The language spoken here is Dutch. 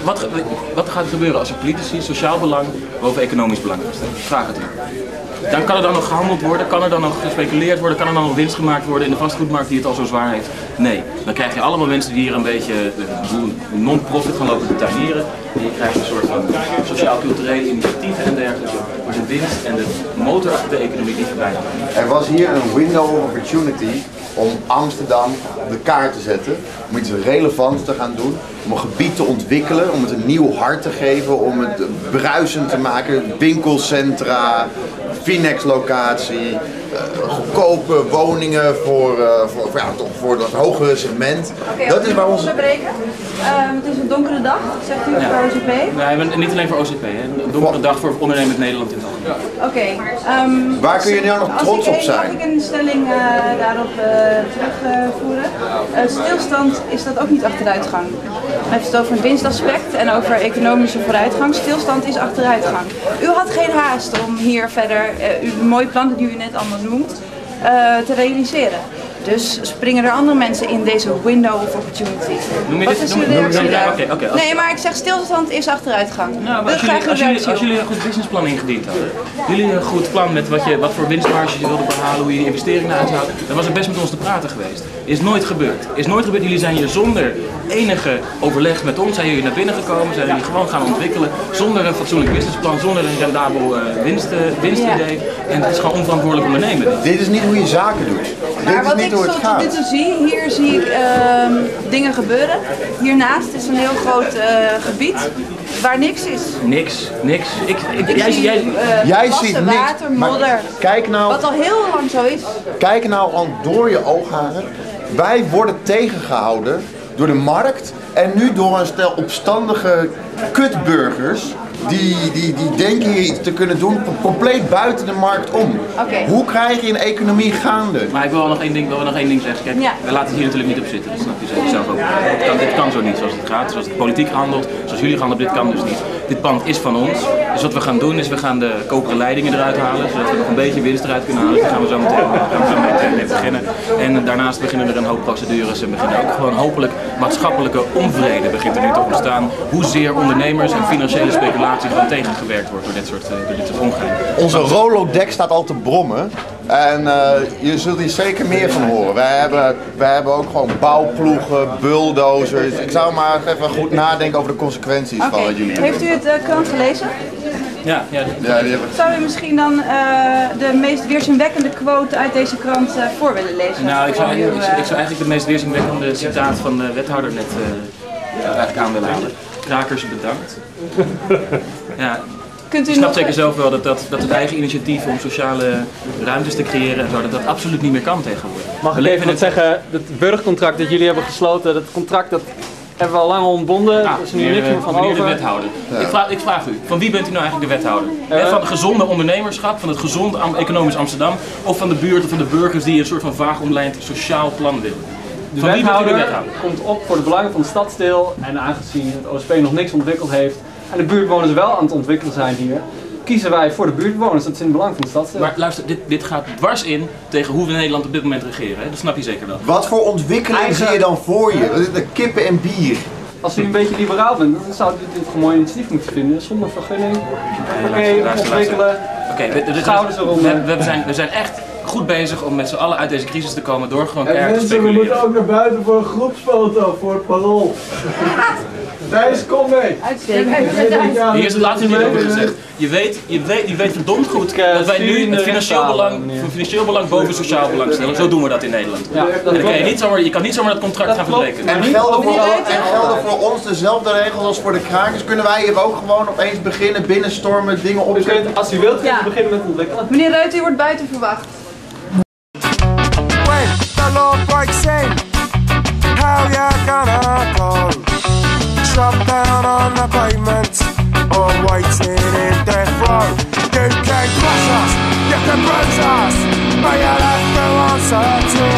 wat gaat er gebeuren als er politici sociaal belang boven economisch belang gaan stellen? Vraag het u. Dan kan er dan nog gehandeld worden, kan er dan nog gespeculeerd worden, kan er dan nog winst gemaakt worden in de vastgoedmarkt die het al zo zwaar heeft? Nee. Dan krijg je allemaal mensen die hier een beetje non-profit gaan lopen tuinieren. En je krijgt een soort van sociaal-culturele initiatieven en dergelijke, waar de winst en de motor achter de economie die voorbij gaan. Er was hier een window of opportunity om Amsterdam op de kaart te zetten, om iets relevants te gaan doen, om een gebied te ontwikkelen, om het een nieuw hart te geven, om het bruisend te maken, winkelcentra, Finex-locatie, goedkope woningen voor dat hogere segment. Dat is waar ons... het is een donkere dag, zegt u voor OCP? Nee, niet alleen voor OCP, hè. Een donkere dag voor ondernemend Nederland in het algemeen. Oké. Waar kun je nou nog trots op zijn? Mag ik een stelling daarop terugvoeren? Stilstand is dat ook niet achteruitgang. Hij heeft het over een winstaspect en over economische vooruitgang. Stilstand is achteruitgang. U had geen haast om hier verder de mooie plannen die u net allemaal noemt te realiseren. Dus springen er andere mensen in deze window of opportunity? Wat is uw reactie daar? Nee, maar ik zeg stilstand is achteruitgang. Nou, als jullie een goed businessplan ingediend hadden, jullie een goed plan met wat voor winstmarges je wilde behalen, hoe je de investeringen uithoudt, dan was het best met ons te praten geweest. Is nooit gebeurd. Is nooit gebeurd. Jullie zijn hier zonder enige overleg met ons, zijn jullie naar binnen gekomen, zijn jullie gewoon gaan ontwikkelen, zonder een fatsoenlijk businessplan, zonder een rendabel winstidee. En het is gewoon onverantwoordelijk ondernemen. Dit is niet hoe je zaken doet. Maar wat ik tot dit toe zie, hier zie ik dingen gebeuren. Hiernaast is een heel groot gebied waar niks is. Niks. Jij ziet niks. Water, modder. Kijk nou, wat al heel lang zo is. Kijk nou al door je oogharen. Wij worden tegengehouden door de markt en nu door een stel opstandige kutburgers die denken hier iets te kunnen doen, compleet buiten de markt om. Hoe krijg je een economie gaande? Maar ik wil nog één ding zeggen. Kijk, we laten het hier natuurlijk niet op zitten, dat snap je zelf ook. Dit kan zo niet zoals het gaat, zoals het politiek handelt, zoals jullie handelen, dit kan dus niet. Dit pand is van ons, dus wat we gaan doen is we gaan de koperen leidingen eruit halen, zodat we nog een beetje winst eruit kunnen halen. Daar gaan we zo meteen mee beginnen. En daarnaast beginnen er een hoop procedures en beginnen ook gewoon hopelijk maatschappelijke onvrede begint er nu te ontstaan. Hoezeer ondernemers en financiële speculatie gewoon tegengewerkt wordt door dit soort ongein. Onze Rolodex staat al te brommen en je zult hier zeker meer van horen. Wij hebben ook gewoon bouwploegen, bulldozers. Ik zou maar even goed nadenken over de consequenties van wat jullie doen. Heeft u het krant gelezen? Ja, die heb ik. Zou u misschien dan de meest weerzinwekkende quote uit deze krant voor willen lezen? Nou, ik zou eigenlijk de meest weerzinwekkende citaat van de wethouder net eigenlijk aan willen halen. Krakers bedankt. Ja. Je snapt zeker zelf wel dat het eigen initiatief om sociale ruimtes te creëren en zo, dat absoluut niet meer kan tegenwoordig. Mag ik even zeggen, het burgercontract dat jullie hebben gesloten, dat contract dat hebben we al lang ontbonden, er is nu niks meer van over. Meneer de wethouder, ik vraag u, van wie bent u nou eigenlijk de wethouder? Van het gezonde ondernemerschap, van het gezond economisch Amsterdam, of van de buurt of van de burgers die een soort van vaag omlijnd sociaal plan willen? De wethouder komt op voor de belangen van het stadsdeel en aangezien het OSP nog niks ontwikkeld heeft en de buurtbewoners wel aan het ontwikkelen zijn hier, kiezen wij voor de buurtbewoners. Dat is in het belang van de stadsdeel. Maar luister, dit gaat dwars in tegen hoe we Nederland op dit moment regeren. Hè? Dat snap je zeker wel. Wat voor ontwikkeling zie je dan voor je? Dat is de kippen en bier. Als u een beetje liberaal bent, dan zou u dit een mooi initiatief moeten vinden. Zonder vergunning, ontwikkelen, schouders eronder. We zijn echt goed bezig om met z'n allen uit deze crisis te komen door gewoon keihard te speculeren. We moeten ook naar buiten voor een groepsfoto voor het Parool. Thijs, kom mee! Hier is het laatste niet over gezegd. Je weet verdomd goed dat wij nu het financieel belang boven sociaal belang stellen. Zo doen we dat in Nederland. Ja, je kan niet zomaar dat contract gaan verbreken. En gelden voor ons dezelfde regels als voor de krakers? Kunnen wij hier ook gewoon opeens beginnen, binnenstormen, dingen opzetten? Als u wilt, kunt u beginnen met ontwikkelen. Meneer Ruiter, u wordt buiten verwacht. Drop down on the pavement or waiting in death row. You can crush us, you can bruise us, but you'll have to answer to